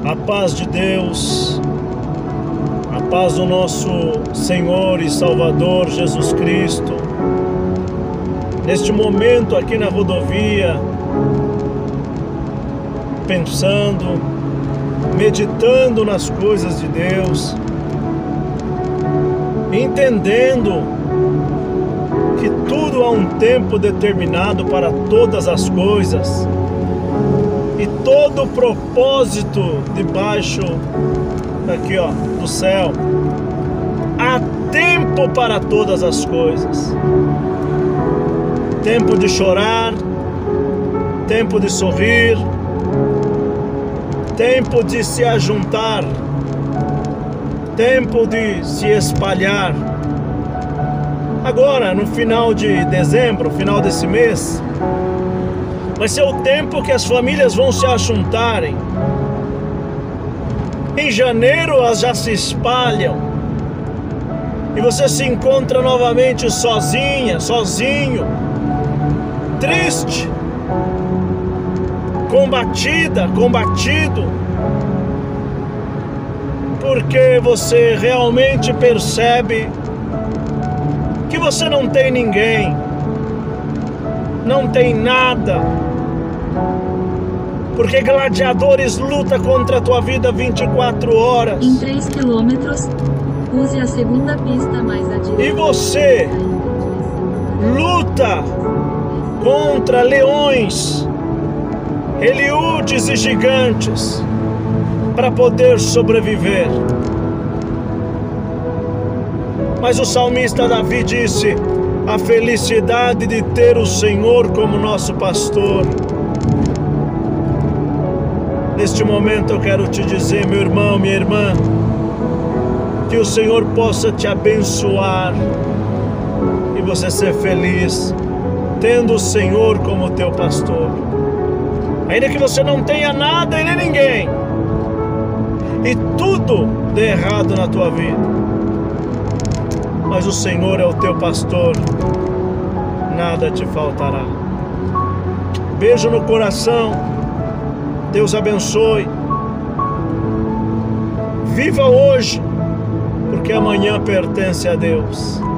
A paz de Deus, a paz do nosso Senhor e Salvador Jesus Cristo. Neste momento aqui na rodovia, pensando, meditando nas coisas de Deus, entendendo que tudo há um tempo determinado para todas as coisas. E todo propósito debaixo aqui, ó, do céu. Há tempo para todas as coisas. Tempo de chorar, tempo de sorrir, tempo de se ajuntar, tempo de se espalhar. Agora, no final de dezembro, final desse mês, vai ser o tempo que as famílias vão se ajuntarem. Em janeiro elas já se espalham e você se encontra novamente sozinha, sozinho, triste, combatida, combatido, porque você realmente percebe que você não tem ninguém, não tem nada, porque gladiadores lutam contra a tua vida 24 horas. Em 3 quilômetros, use a segunda pista mais adiante. E você luta contra leões, eliúdes e gigantes para poder sobreviver. Mas o salmista Davi disse: a felicidade de ter o Senhor como nosso pastor. Neste momento eu quero te dizer, meu irmão, minha irmã, que o Senhor possa te abençoar e você ser feliz, tendo o Senhor como teu pastor. Ainda que você não tenha nada e nem ninguém, e tudo dê errado na tua vida, mas o Senhor é o teu pastor, nada te faltará. Beijo no coração, Deus abençoe. Viva hoje, porque amanhã pertence a Deus.